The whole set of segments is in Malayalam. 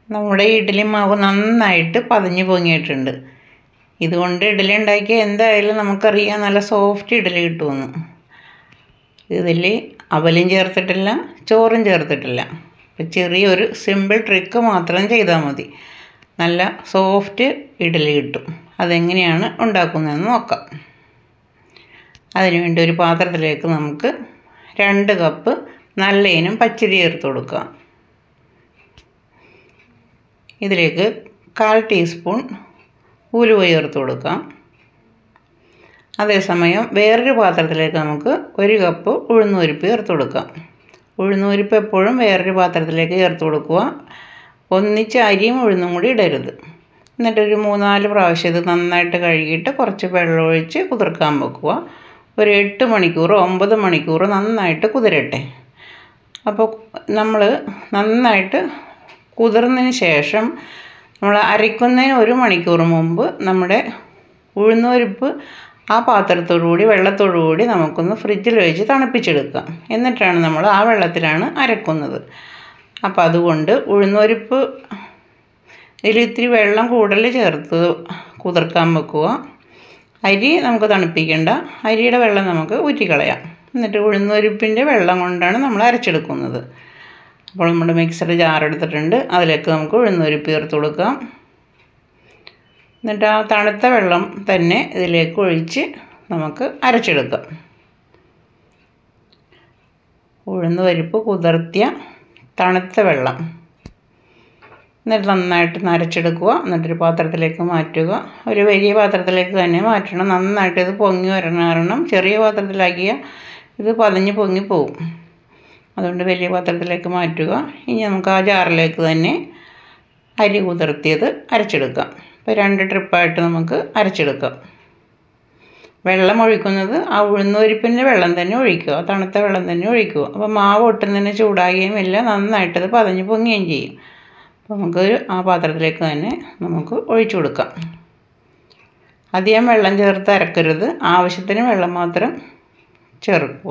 നമ്മുടെ ഇഡ്ഡലി മാവ് നന്നായിട്ട് പതഞ്ഞ് പൊങ്ങിയിട്ടുണ്ട്. ഇതുകൊണ്ട് ഇഡ്ഡലി ഉണ്ടാക്കിയാൽ എന്തായാലും നമുക്കറിയാം നല്ല സോഫ്റ്റ് ഇഡ്ഡലി കിട്ടുമെന്ന്. ഇതിൽ അവലും ചേർത്തിട്ടില്ല, ചോറും ചേർത്തിട്ടില്ല. അപ്പം ചെറിയൊരു സിമ്പിൾ ട്രിക്ക് മാത്രം ചെയ്താൽ മതി, നല്ല സോഫ്റ്റ് ഇഡ്ഡലി കിട്ടും. അതെങ്ങനെയാണ് ഉണ്ടാക്കുന്നതെന്ന് നോക്കാം. അതിനുവേണ്ടി ഒരു പാത്രത്തിലേക്ക് നമുക്ക് 2 കപ്പ് നല്ല ഇനം പച്ചരി ചേർത്ത് കൊടുക്കാം. ഇതിലേക്ക് 1/4 ടീസ്പൂൺ ഉലുവ ചേർത്ത് കൊടുക്കാം. അതേസമയം വേറൊരു പാത്രത്തിലേക്ക് നമുക്ക് 1 കപ്പ് ഉഴുന്നുപരിപ്പ് ചേർത്ത് കൊടുക്കാം. ഉഴുന്നുപരിപ്പ് എപ്പോഴും വേറൊരു പാത്രത്തിലേക്ക് ചേർത്ത് കൊടുക്കുക. ഒന്നിച്ച് അരിയും ഉഴുന്നും കൂടി ഇടരുത്. എന്നിട്ടൊരു 3-4 പ്രാവശ്യം ഇത് നന്നായിട്ട് കഴുകിയിട്ട് കുറച്ച് വെള്ളം ഒഴിച്ച് കുതിർക്കാൻ വെക്കുക. ഒരു 8 മണിക്കൂറോ 9 മണിക്കൂറോ നന്നായിട്ട് കുതിരട്ടെ. അപ്പോൾ നമ്മൾ നന്നായിട്ട് കുതിർന്നതിന് ശേഷം നമ്മൾ അരയ്ക്കുന്നതിന് 1 മണിക്കൂർ മുമ്പ് നമ്മുടെ ഉഴുന്നുപരിപ്പ് ആ പാത്രത്തോടുകൂടി വെള്ളത്തോടുകൂടി നമുക്കൊന്ന് ഫ്രിഡ്ജിൽ വെച്ച് തണുപ്പിച്ചെടുക്കാം. എന്നിട്ടാണ് നമ്മൾ ആ വെള്ളത്തിലാണ് അരക്കുന്നത്. അപ്പോൾ അതുകൊണ്ട് ഉഴുന്നുപരിപ്പ് ഇതിൽ ഇത്തിരി വെള്ളം കൂടുതൽ ചേർത്ത് കുതിർക്കാൻ വെക്കുക. അരി നമുക്ക് തണുപ്പിക്കേണ്ട, അരിയുടെ വെള്ളം നമുക്ക് ഊറ്റിക്കളയാം. എന്നിട്ട് ഉഴുന്നുപരിപ്പിൻ്റെ വെള്ളം കൊണ്ടാണ് നമ്മൾ അരച്ചെടുക്കുന്നത്. അപ്പോൾ നമ്മുടെ മിക്സർ ജാർ എടുത്തിട്ടുണ്ട്, അതിലേക്ക് നമുക്ക് ഉഴുന്നുപരിപ്പ് ചേർത്ത് കൊടുക്കാം. എന്നിട്ട് ആ തണുത്ത വെള്ളം തന്നെ ഇതിലേക്ക് ഒഴിച്ച് നമുക്ക് അരച്ചെടുക്കാം. ഉഴുന്നുപരിപ്പ് കുതിർത്തിയ തണുത്ത വെള്ളം എന്നിട്ട് നന്നായിട്ട് അരച്ചെടുക്കുക. എന്നിട്ടൊരു പാത്രത്തിലേക്ക് മാറ്റുക. ഒരു വലിയ പാത്രത്തിലേക്ക് തന്നെ മാറ്റണം. നന്നായിട്ട് ഇത് പൊങ്ങി വരണം. കാരണം ചെറിയ പാത്രത്തിലാക്കിയാൽ ഇത് പതഞ്ഞ് പൊങ്ങിപ്പോവും. അതുകൊണ്ട് വലിയ പാത്രത്തിലേക്ക് മാറ്റുക. ഇനി നമുക്ക് ആ ജാറിലേക്ക് തന്നെ അരി കുതിർത്തിയത് അരച്ചെടുക്കാം. ഇപ്പോൾ 2 ട്രിപ്പായിട്ട് നമുക്ക് അരച്ചെടുക്കാം. വെള്ളം ഒഴിക്കുന്നത് ആ ഉഴുന്നുപരിപ്പിൻ്റെ വെള്ളം തന്നെ ഒഴിക്കുക, തണുത്ത വെള്ളം തന്നെ ഒഴിക്കുക. അപ്പോൾ മാവ് ഒട്ടും തന്നെ ചൂടാകുകയും ഇല്ല, നന്നായിട്ടത് പതഞ്ഞ് പൊങ്ങുകയും ചെയ്യും. അപ്പോൾ നമുക്ക് ആ പാത്രത്തിലേക്ക് തന്നെ നമുക്ക് ഒഴിച്ചു കൊടുക്കാം. അധികം വെള്ളം ചേർത്ത് അരക്കരുത്, ആവശ്യത്തിന് വെള്ളം മാത്രം ചേർക്കുക.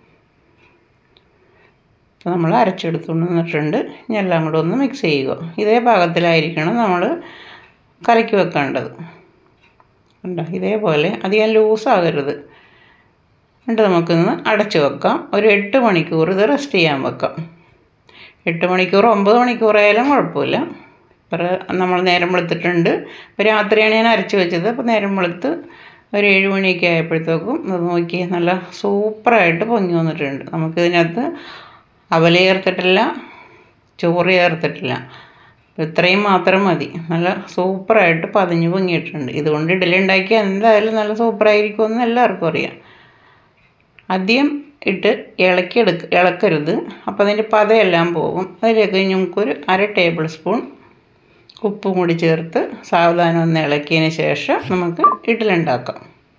അപ്പോൾ നമ്മൾ അരച്ചെടുത്തുകൊണ്ട് വന്നിട്ടുണ്ട്. ഇനി എല്ലാം കൂടെ ഒന്ന് മിക്സ് ചെയ്യുക. ഇതേ പാകത്തിലായിരിക്കണം നമ്മൾ കലക്കി വെക്കേണ്ടത്. ഉണ്ടോ, ഇതേപോലെ അധികം ലൂസാകരുത്. എന്നിട്ട് നമുക്കിന്ന് അടച്ചു വെക്കാം. ഒരു 8 മണിക്കൂർ ഇത് റെസ്റ്റ് ചെയ്യാൻ വെക്കാം. 8 മണിക്കൂർ 9 മണിക്കൂറായാലും കുഴപ്പമില്ല. ഇപ്പോൾ നമ്മൾ നേരം വെളുത്തിട്ടുണ്ട്. ഇപ്പോൾ രാത്രിയാണ് ഞാൻ അരച്ച് വെച്ചത്. അപ്പോൾ നേരം വെളുത്ത് ഒരു 7 മണിയൊക്കെ ആയപ്പോഴത്തേക്കും ഇത് നോക്കി നല്ല സൂപ്പറായിട്ട് പൊങ്ങി വന്നിട്ടുണ്ട്. നമുക്കിതിനകത്ത് അവൽ ചേർത്തിട്ടില്ല, ചോറ് ചേർത്തിട്ടില്ല. ഇത്രയും മാത്രം മതി. നല്ല സൂപ്പറായിട്ട് പതഞ്ഞ് പൊങ്ങിയിട്ടുണ്ട്. ഇതുകൊണ്ട് ഇഡ്ഡലി ഉണ്ടാക്കിയാൽ എന്തായാലും നല്ല സൂപ്പറായിരിക്കുമെന്ന് എല്ലാവർക്കും അറിയാം. അധികം ഇട്ട് ഇളക്കരുത്, അപ്പോൾ അതിൻ്റെ പതയെല്ലാം പോകും. അതിലേക്ക് നമുക്കൊരു 1/2 ടേബിൾ സ്പൂൺ ഉപ്പും കൂടി ചേർത്ത് സാവധാനം ഒന്ന് ഇളക്കിയതിന് ശേഷം നമുക്ക് ഇഡ്ഡലി ഉണ്ടാക്കാം.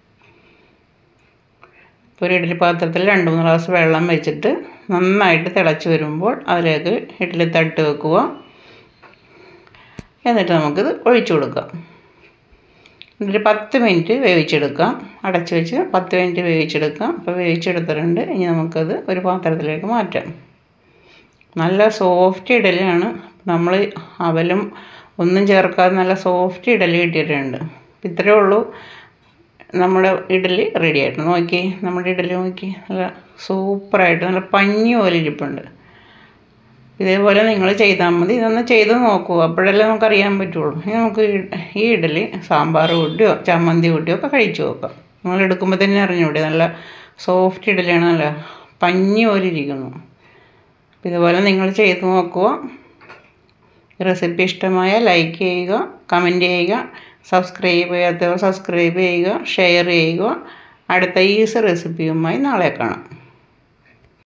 ഇപ്പോൾ ഒരു ഇഡ്ഡലി പാത്രത്തിൽ 2-3 ഗ്ലാസ് വെള്ളം വെച്ചിട്ട് നന്നായിട്ട് തിളച്ച് വരുമ്പോൾ അതിലേക്ക് ഇഡ്ഡലി തട്ട് വെക്കുക. എന്നിട്ട് നമുക്കിത് ഒഴിച്ചു കൊടുക്കാം. എന്നിട്ട് 10 മിനിറ്റ് വേവിച്ചെടുക്കാം. അടച്ച് വെച്ച് 10 മിനിറ്റ് വേവിച്ചെടുക്കാം. അപ്പോൾ വേവിച്ചെടുത്തിട്ടുണ്ട്. ഇനി നമുക്കത് ഒരു പാത്രത്തിലേക്ക് മാറ്റാം. നല്ല സോഫ്റ്റ് ഇഡ്ഡലിയാണ്. നമ്മൾ അവലും ഒന്നും ചേർക്കാതെ നല്ല സോഫ്റ്റ് ഇഡ്ഡലി കിട്ടിയിട്ടുണ്ട്. ഇത്രയേ ഉള്ളൂ, നമ്മുടെ ഇഡ്ഡലി റെഡി ആയിട്ട്. നോക്കി, നമ്മുടെ ഇഡ്ഡലി നോക്കി, നല്ല സൂപ്പറായിട്ട് നല്ല പഞ്ഞി പോലെ ഇരിപ്പുണ്ട്. ഇതേപോലെ നിങ്ങൾ ചെയ്താൽ മതി. ഇതൊന്ന് ചെയ്ത് നോക്കൂ, അപ്പോഴല്ലേ നമുക്കറിയാൻ പറ്റുള്ളൂ. ഇനി നമുക്ക് ഈ ഇഡ്ഡലി സാമ്പാർ കൂട്ടിയോ ചമ്മന്തി കൂട്ടിയോ ഒക്കെ കഴിച്ചു നോക്കാം. നിങ്ങൾ എടുക്കുമ്പോൾ തന്നെ അറിഞ്ഞൂടെ, നല്ല സോഫ്റ്റ് ഇഡ്ഡലിയാണ്, നല്ല പഞ്ഞി പോലെ ഇരിക്കുന്നു. ഇതുപോലെ നിങ്ങൾ ചെയ്ത് നോക്കുക. റെസിപ്പി ഇഷ്ടമായ ലൈക്ക് ചെയ്യുക, കമൻറ്റ് ചെയ്യുക, സബ്സ്ക്രൈബ് ചെയ്യാത്തവർ സബ്സ്ക്രൈബ് ചെയ്യുക, ഷെയർ ചെയ്യുക. അടുത്ത ഈസി റെസിപ്പിയുമായി നാളെ കാണാം.